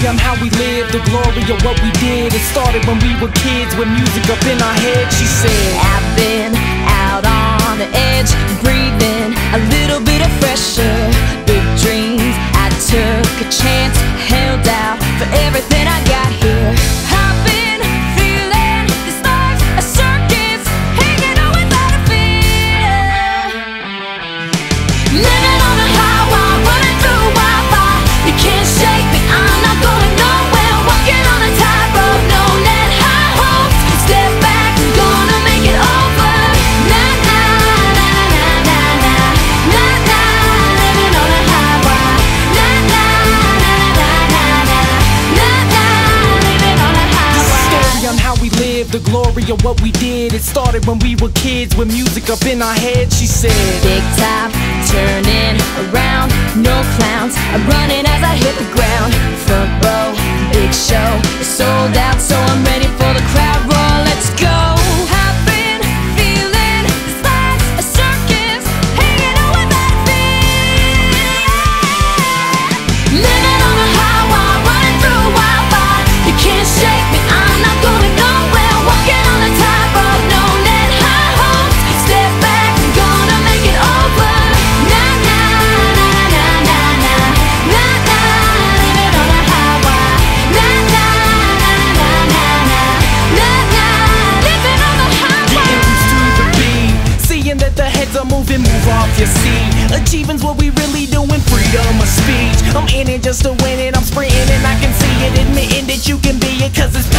story on how we lived, the glory of what we did. It started when we were kids with music up in our heads. She said, I've been out on the edge, breathing a little bit of fresh air. Big dreams, I took a chance, held out for everything I got here. I've been feeling this life's a circus, hanging on without a fear. Living on a high wire, running through Wi-Fi. You can't shake me, I'm not going nowhere. Walking on a tightrope, no net high hopes. Step back, I'm gonna make it over. Nah, nah, nah, nah, nah, nah, nah, nah. Living on a high wire. Nah, nah, nah, nah, nah, nah, nah, nah. Living on a high wire. story on how we lived, the glory of what we did. It started when we were kids with music up in our heads. She said, Big time, turning around, no clowns. I'm running as I hit the ground. Front row, big show, it's sold out, so I'm ready for the crowd roar. Let's go. I've been feeling this life's a circus, hanging on without a fear. Living on a high wire, running through Wi-Fi. You can't shake me, I'm not going nowhere. Walking on a tightrope, no net high hopes. Step back, I'm gonna make it over. Nah, nah, nah, nah, nah, nah, nah, nah. Living on a high wire. Nah, nah, nah, nah, nah, nah, nah, nah. Living on a high getting wire. used to the beat, seeing that the heads are moving, move off your seat. Achieving's what we really doing, freedom of speech. I'm in it just to win it, I'm sprinting and I can see it, admitting that you can be it, cause it's